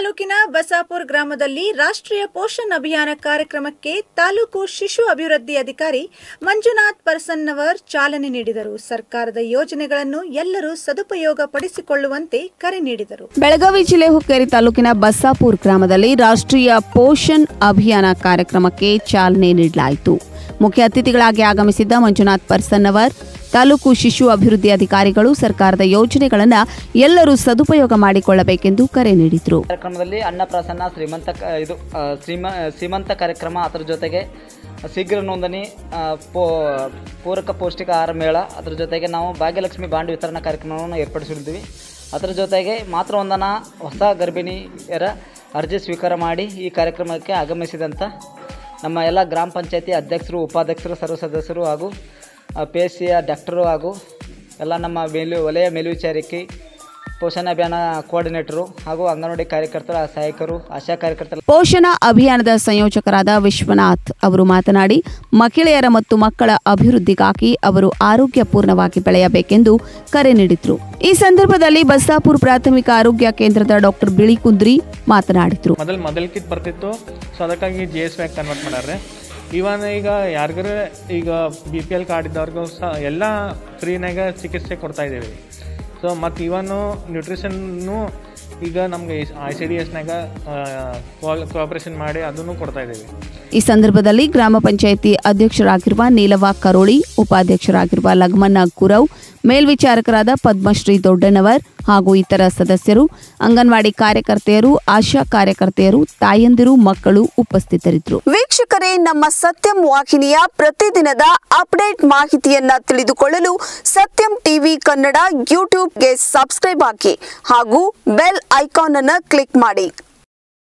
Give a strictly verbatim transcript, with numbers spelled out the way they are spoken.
ತಾಲೂಕಿನ ಬಸಾಪುರ ಗ್ರಾಮದಲ್ಲಿ ರಾಷ್ಟ್ರೀಯ ಪೋಷಣ್ ಅಭಿಯಾನ ಕಾರ್ಯಕ್ರಮಕ್ಕೆ ತಾಲೂಕು ಶಿಶು ಅಭಿವೃದ್ಧಿ ಅಧಿಕಾರಿ ಮಂಜುನಾಥ್ ಪರಸನ್ನವರ್ ಚಾಲನೆ ನೀಡಿದರು. ಸರ್ಕಾರದ ಯೋಜನೆಗಳನ್ನು ಎಲ್ಲರೂ ಸದುಪಯೋಗ ಪಡಿಸಿಕೊಳ್ಳುವಂತೆ ಕರೆ ನೀಡಿದರು. ಬೆಳಗಾವಿ ಜಿಲ್ಲೆ ಹುಕ್ಕೇರಿ ತಾಲೂಕಿನ ಬಸಾಪುರ ಗ್ರಾಮದಲ್ಲಿ ರಾಷ್ಟ್ರೀಯ ಪೋಷಣ್ ಅಭಿಯಾನ ಕಾರ್ಯಕ್ರಮಕ್ಕೆ ಚಾಲನೆ ನೀಡಲಾಯಿತು. ಮುಖ್ಯ ಅತಿಥಿಗಳಾಗಿ ಆಗಮಿಸಿದ್ದ ಮಂಜುನಾಥ್ ಪರಸನ್ನವರ್ ತಾಲೂಕು ಶಿಶು ಅಭಿವೃದ್ಧಿ ಅಧಿಕಾರಿಗಳು ಸರ್ಕಾರದ ಯೋಜನೆಗಳನ್ನು ಎಲ್ಲರೂ ಸದುಪಯೋಗ ಮಾಡಿಕೊಳ್ಳಬೇಕೆಂದು ಕರೆ ನೀಡಿದರು. ಕಾರ್ಯಕ್ರಮದಲ್ಲಿ ಅನ್ನಪ್ರಾಸನ್ನ ಶ್ರೀಮಂತ ಇದು ಶ್ರೀಮಂತ ಕಾರ್ಯಕ್ರಮ, ಅದರ ಜೊತೆಗೆ ಶೀಘ್ರ ನೋಂದಣಿ, ಪೂರಕ ಪೌಷ್ಟಿಕ ಆಹಾರ ಮೇಳ, ಅದರ ಜೊತೆಗೆ ನಾವು ಭಾಗ್ಯಲಕ್ಷ್ಮಿ ಬಾಂಡ್ ವಿತರಣಾ ಕಾರ್ಯಕ್ರಮವನ್ನು ಏರ್ಪಡಿಸಿರ್ತೀವಿ. ಅದರ ಜೊತೆಗೆ ಮಾತೃವಂದನಾ ಹೊಸ ಗರ್ಭಿಣಿಯರ ಅರ್ಜಿ ಸ್ವೀಕಾರ ಮಾಡಿ ಈ ಕಾರ್ಯಕ್ರಮಕ್ಕೆ ಆಗಮಿಸಿದಂಥ ನಮ್ಮ ಎಲ್ಲ ಗ್ರಾಮ ಪಂಚಾಯತಿ ಅಧ್ಯಕ್ಷರು, ಉಪಾಧ್ಯಕ್ಷರು, ಸರ್ವ ಸದಸ್ಯರು ಹಾಗೂ ಪಿ ಎಸ್ ಸಿಯ ಡಾಕ್ಟರು ಹಾಗೂ ಎಲ್ಲ ನಮ್ಮ ಮೇಲು ವಲಯ ಮೇಲ್ವಿಚಾರಕಿ, ಪೋಷಣ ಅಭಿಯಾನ ಕೋಆರ್ಡಿನೇಟರು ಹಾಗೂ ಅಂಗನವಾಡಿ ಕಾರ್ಯಕರ್ತರ, ಸಹಾಯಕರು, ಆಶಾ ಕಾರ್ಯಕರ್ತರು. ಪೋಷಣ ಅಭಿಯಾನದ ಸಂಯೋಜಕರಾದ ವಿಶ್ವನಾಥ್ ಅವರು ಮಾತನಾಡಿ, ಮಹಿಳೆಯರ ಮತ್ತು ಮಕ್ಕಳ ಅಭಿವೃದ್ಧಿಗಾಗಿ ಅವರು ಆರೋಗ್ಯಪೂರ್ಣವಾಗಿ ಬೆಳೆಯಬೇಕೆಂದು ಕರೆ ನೀಡಿದರು. ಈ ಸಂದರ್ಭದಲ್ಲಿ ಬಸಾಪುರ ಪ್ರಾಥಮಿಕ ಆರೋಗ್ಯ ಕೇಂದ್ರದ ಡಾಕ್ಟರ್ ಬಿಳಿಕುಂದ್ರಿ ಮಾತನಾಡಿದರು. ಮೊದಲು ಮೊದಲ್ ಕಿಟ್ ಬರ್ತಿತ್ತು, ಸೊ ಅದಕ್ಕಾಗಿ ಜಿ ಎಸ್ ವ್ಯಾಕ್ ಕನ್ವರ್ಟ್ ಮಾಡ್ಯಾರೆ. ಇವನ್ ಈಗ ಯಾರಿಗಾರ ಈಗ ಬಿ ಪಿ ಎಲ್ ಕಾರ್ಡ್ ಇದ್ದವ್ರಿಗೂ ಸಹ ಎಲ್ಲ ಫ್ರೀನಾಗ ಚಿಕಿತ್ಸೆ ಕೊಡ್ತಾ ಇದ್ದೀವಿ. ಸೊ ಮತ್ತು ಇವನು ನ್ಯೂಟ್ರಿಷನ್ನು ಈಗ ನಮಗೆ ಐ ಸಿ ಡಿ ಎಸ್ನಾಗ ಕೋಆಪರೇಷನ್ ಮಾಡಿ ಅದನ್ನು ಕೊಡ್ತಾ ಇದ್ದೀವಿ. ಈ ಸಂದರ್ಭದಲ್ಲಿ ಗ್ರಾಮ ಪಂಚಾಯಿತಿ ಅಧ್ಯಕ್ಷರಾಗಿರುವ ನೀಲವ್ವ ಕರೋಳಿ, ಉಪಾಧ್ಯಕ್ಷರಾಗಿರುವ ಲಗ್ಮನ್ನ ಕುರವ್, ಮೇಲ್ವಿಚಾರಕರಾದ ಪದ್ಮಶ್ರೀ ದೊಡ್ಡನವರ್ ಹಾಗೂ ಇತರ ಸದಸ್ಯರು, ಅಂಗನವಾಡಿ ಕಾರ್ಯಕರ್ತೆಯರು, ಆಶಾ ಕಾರ್ಯಕರ್ತೆಯರು, ತಾಯಂದಿರು, ಮಕ್ಕಳು ಉಪಸ್ಥಿತರಿದ್ದರು. ವೀಕ್ಷಕರೇ, ನಮ್ಮ ಸತ್ಯಂ ವಾಹಿನಿಯ ಪ್ರತಿದಿನದ ಅಪ್ಡೇಟ್ ಮಾಹಿತಿಯನ್ನ ತಿಳಿದುಕೊಳ್ಳಲು ಸತ್ಯಂ ಟಿವಿ ಕನ್ನಡ ಯೂಟ್ಯೂಬ್ಗೆ ಸಬ್ಸ್ಕ್ರೈಬ್ ಹಾಕಿ ಹಾಗೂ ಬೆಲ್ ಐಕಾನ್ ಅನ್ನು ಕ್ಲಿಕ್ ಮಾಡಿ.